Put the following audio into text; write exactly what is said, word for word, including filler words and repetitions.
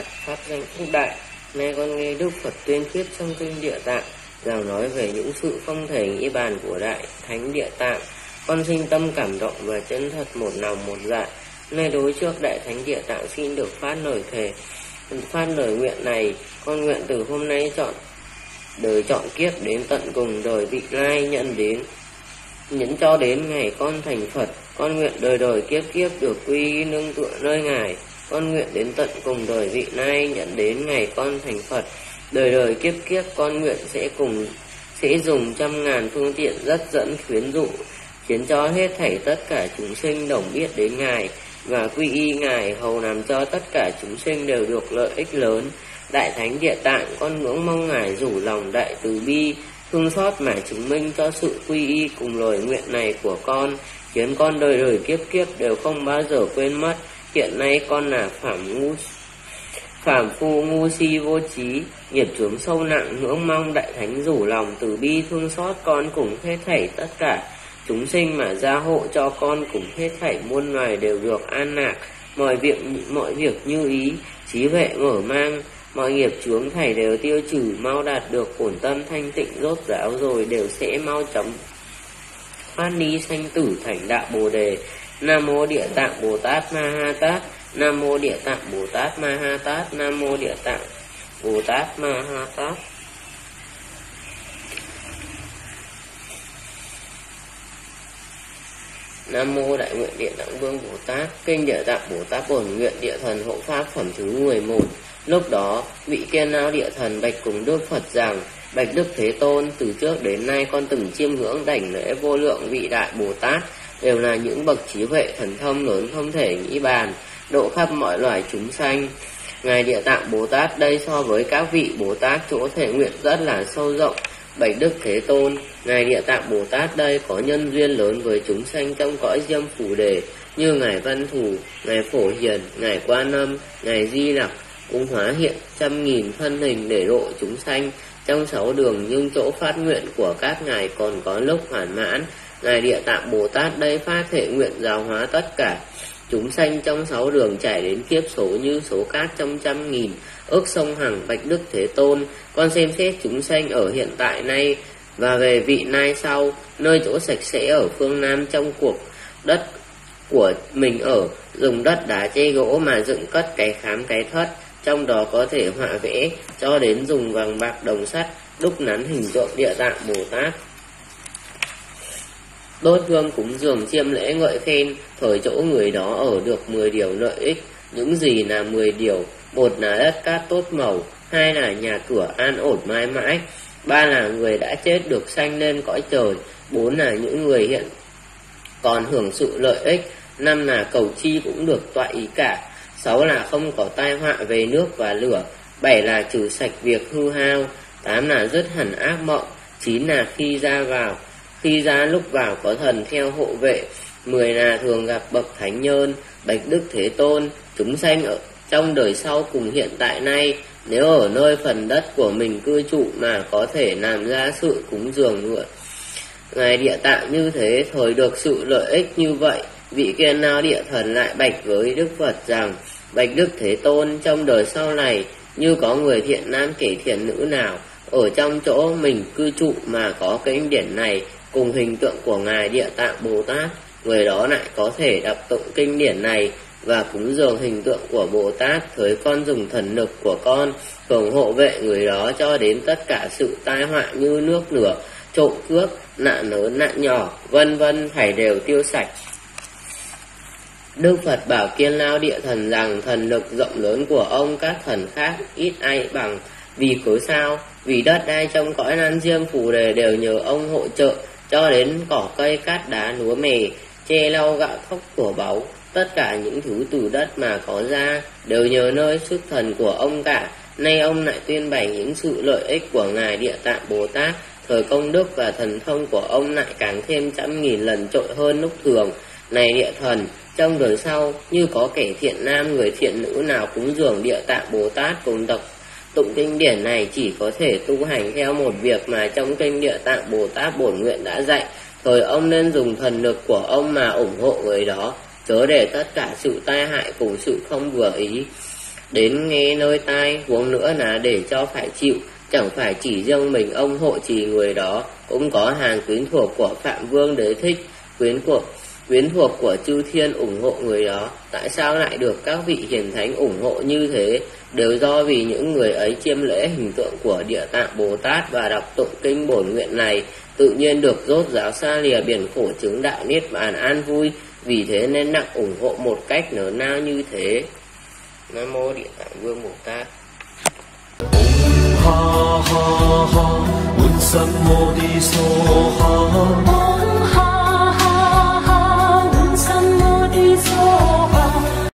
phát danh phúc đại. Nay con nghe Đức Phật tuyên thuyết trong kinh Địa Tạng, rằng nói về những sự không thể nghĩ bàn của Đại Thánh Địa Tạng. Con sinh tâm cảm động và chân thật một lòng một dạ. Nay đối trước Đại Thánh Địa Tạng xin được phát lời thề, phát lời nguyện này. Con nguyện từ hôm nay chọn đời chọn kiếp đến tận cùng đời vị lai nhận đến nhẫn cho đến ngày con thành Phật. Con nguyện đời đời kiếp kiếp được quy y nương tựa nơi Ngài. Con nguyện đến tận cùng đời vị lai nhận đến ngày con thành Phật. Đời đời kiếp kiếp con nguyện sẽ cùng sẽ dùng trăm ngàn phương tiện dắt dẫn khuyến dụ, khiến cho hết thảy tất cả chúng sinh đồng biết đến Ngài và quy y Ngài, hầu làm cho tất cả chúng sinh đều được lợi ích lớn. Đại Thánh Địa Tạng, con ngưỡng mong Ngài rủ lòng đại từ bi thương xót mà chứng minh cho sự quy y cùng lời nguyện này của con, khiến con đời đời kiếp kiếp đều không bao giờ quên mất. Hiện nay con là phạm ngu phạm phu ngu si vô trí, nghiệp chướng sâu nặng, ngưỡng mong Đại Thánh rủ lòng từ bi thương xót con cùng hết thảy tất cả chúng sinh mà gia hộ cho con cùng hết thảy muôn loài đều được an lạc, mọi việc mọi việc như ý, trí huệ mở mang, mọi nghiệp chướng thảy đều tiêu trừ, mau đạt được bổn tâm thanh tịnh rốt ráo, rồi đều sẽ mau chóng phát ly sanh tử thành đạo Bồ đề. Nam mô Địa Tạng Bồ Tát Ma Ha Tát. Nam mô Địa Tạng Bồ Tát Ma Ha Tát. Nam mô Địa Tạng Bồ Tát Ma Ha Tát. Nam mô Đại Nguyện Địa Tạng Vương Bồ Tát. Kinh Địa Tạng Bồ Tát Bổn Nguyện Địa Thần Hộ Pháp phẩm thứ mười một. Lúc đó vị Kiên Lao Địa Thần bạch cùng Đức Phật rằng: Bạch Đức Thế Tôn, từ trước đến nay con từng chiêm ngưỡng đảnh lễ vô lượng vị đại Bồ Tát, đều là những bậc trí huệ thần thông lớn không thể nghĩ bàn, độ khắp mọi loài chúng sanh. Ngài Địa Tạng Bồ Tát đây so với các vị Bồ Tát chỗ thể nguyện rất là sâu rộng. Bạch Đức Thế Tôn, Ngài Địa Tạng Bồ Tát đây có nhân duyên lớn với chúng sanh trong cõi Diêm Phù Đề, như Ngài Văn Thù, Ngài Phổ Hiền, Ngài Quan Âm, Ngài Di Lặc, cũng hóa hiện trăm nghìn thân hình để độ chúng sanh trong sáu đường, nhưng chỗ phát nguyện của các ngài còn có lúc hoàn mãn. Ngài Địa Tạng Bồ Tát đây phát thể nguyện giáo hóa tất cả chúng sanh trong sáu đường, trải đến kiếp số như số cát trong trăm nghìn ước sông Hằng. Bạch Đức Thế Tôn, con xem xét chúng sanh ở hiện tại nay và về vị nay sau, nơi chỗ sạch sẽ ở phương Nam trong cuộc đất của mình ở, dùng đất đá chê gỗ mà dựng cất cái khám cái thất, trong đó có thể họa vẽ, cho đến dùng vàng bạc đồng sắt đúc nắn hình tượng Địa Tạng Bồ Tát. Đốt hương cúng dường chiêm lễ ngợi khen, thời chỗ người đó ở được mười điều lợi ích. Những gì là mười điều? Một là đất cát tốt màu, hai là nhà cửa an ổn mãi mãi, ba là người đã chết được sanh lên cõi trời, bốn là những người hiện còn hưởng sự lợi ích, năm là cầu chi cũng được toại ý cả, sáu là không có tai họa về nước và lửa, bảy là trừ sạch việc hư hao, tám là dứt hẳn ác mộng, chín là khi ra vào khi ra lúc vào có thần theo hộ vệ, mười là thường gặp bậc thánh nhân. Bạch Đức Thế Tôn, chúng sanh ở trong đời sau cùng hiện tại nay, nếu ở nơi phần đất của mình cư trụ mà có thể làm ra sự cúng dường ngựa Ngài Địa Tạng như thế, thời được sự lợi ích như vậy, vị Kiên Lao Địa Thần lại bạch với Đức Phật rằng: Bạch Đức Thế Tôn, trong đời sau này, như có người thiện nam kẻ thiện nữ nào ở trong chỗ mình cư trụ mà có kinh điển này cùng hình tượng của Ngài Địa Tạng Bồ Tát, người đó lại có thể đọc tụng kinh điển này và cúng dường hình tượng của Bồ Tát. Thời con dùng thần lực của con thường hộ vệ người đó cho đến tất cả sự tai họa như nước lửa, trộm cướp, nạn lớn nạn nhỏ, vân vân thảy đều tiêu sạch. Đức Phật bảo Kiên Lao Địa Thần rằng thần lực rộng lớn của ông các thần khác ít ai bằng. Vì cớ sao? Vì đất đai trong cõi Nan Diêm Phù Đề đều nhờ ông hỗ trợ, cho đến cỏ cây cát đá lúa mề, tre lau gạo thóc của báu, tất cả những thứ từ đất mà có ra đều nhờ nơi sức thần của ông cả. Nay ông lại tuyên bày những sự lợi ích của Ngài Địa Tạng Bồ Tát, thời công đức và thần thông của ông lại càng thêm trăm nghìn lần trội hơn lúc thường. Này Địa Thần, trong đời sau, như có kẻ thiện nam người thiện nữ nào cúng dường Địa Tạng Bồ Tát cùng đọc tụng kinh điển này, chỉ có thể tu hành theo một việc mà trong kinh Địa Tạng Bồ Tát Bổn Nguyện đã dạy. Thời ông nên dùng thần lực của ông mà ủng hộ người đó, chớ để tất cả sự tai hại cùng sự không vừa ý đến nghe nơi tai, huống nữa là để cho phải chịu. Chẳng phải chỉ riêng mình ông hộ trì người đó, cũng có hàng quyến thuộc của Phạm Vương Đế Thích, quyến của quyến thuộc của chư thiên ủng hộ người đó. Tại sao lại được các vị hiền thánh ủng hộ như thế? Đều do vì những người ấy chiêm lễ hình tượng của Địa Tạng Bồ Tát và đọc tụng kinh bổn nguyện này, tự nhiên được rốt ráo xa lìa biển khổ chứng đạo niết bàn an vui. Vì thế nên nặng ủng hộ một cách lớn lao như thế. Nam mô Địa Tạng Vương Bồ Tát. ha ha ha, Bổn Sam Mô Ni So Ha.